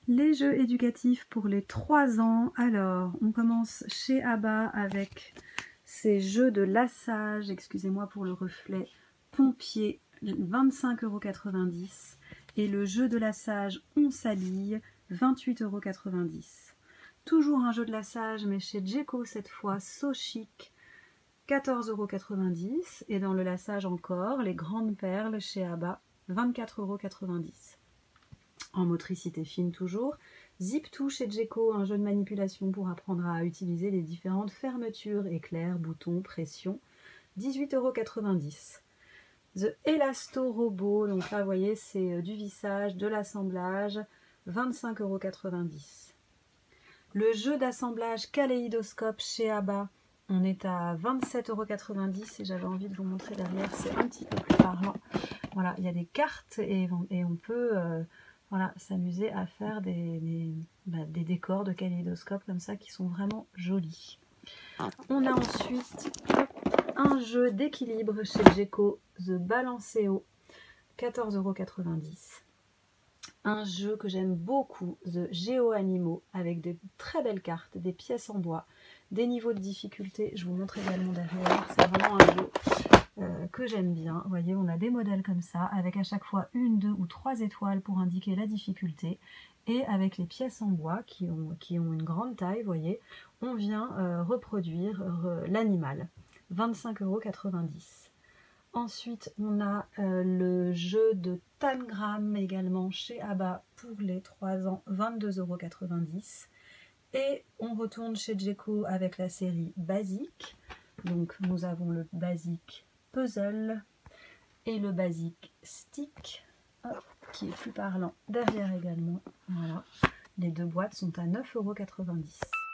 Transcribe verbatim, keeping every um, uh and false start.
Les jeux éducatifs pour les trois ans. Alors, on commence chez Abba avec ces jeux de lassage, excusez-moi pour le reflet, pompier, vingt-cinq euros quatre-vingt-dix. Et le jeu de lassage On s'habille, vingt-huit euros quatre-vingt-dix. Toujours un jeu de lassage, mais chez Djeco cette fois, So Chic, quatorze euros quatre-vingt-dix. Et dans le lassage encore, les grandes perles chez Abba, vingt-quatre euros quatre-vingt-dix. En motricité fine toujours, Zip Two chez Djeco, un jeu de manipulation pour apprendre à utiliser les différentes fermetures, éclairs, boutons, pression, dix-huit euros quatre-vingt-dix. The Elasto Robot, donc là vous voyez c'est du vissage, de l'assemblage, vingt-cinq euros quatre-vingt-dix. Le jeu d'assemblage Kaléidoscope chez Abba, on est à vingt-sept euros quatre-vingt-dix et j'avais envie de vous montrer derrière, c'est un petit peu plus parlant. Voilà, il y a des cartes et, et on peut euh, voilà, s'amuser à faire des, des, bah, des décors de kaléidoscope comme ça qui sont vraiment jolis. On a ensuite un jeu d'équilibre chez Djeco, The Balanceo, quatorze euros quatre-vingt-dix. Un jeu que j'aime beaucoup, The Géo Animaux, avec des très belles cartes, des pièces en bois, des niveaux de difficulté. Je vous montre également derrière, c'est vraiment un jeu euh, que j'aime bien. Vous voyez, on a des modèles comme ça, avec à chaque fois une, deux ou trois étoiles pour indiquer la difficulté. Et avec les pièces en bois qui ont, qui ont une grande taille, vous voyez, on vient euh, reproduire euh, l'animal. vingt-cinq euros quatre-vingt-dix. Ensuite, on a euh, le jeu de Tangram également chez Abba pour les trois ans, vingt-deux euros quatre-vingt-dix. Et on retourne chez Djeco avec la série Basique. Donc nous avons le Basique Puzzle et le Basique Stick, hop, qui est plus parlant derrière également. Voilà. Les deux boîtes sont à neuf euros quatre-vingt-dix.